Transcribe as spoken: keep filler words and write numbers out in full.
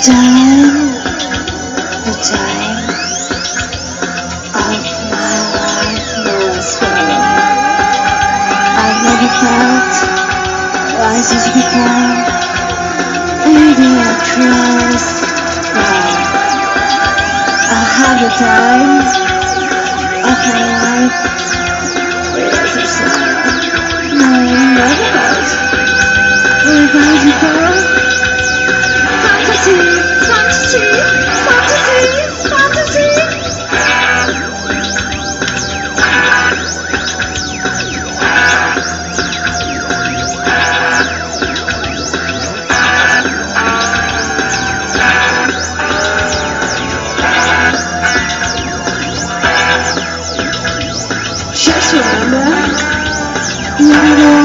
time, the time of my life was when I've never felt like this before. Maybe I trust now. I have the time of my life. Yes, it's sad. No, never felt like that before. Fantasy, fantasy, fantasy, fantasy. Just remember, you're the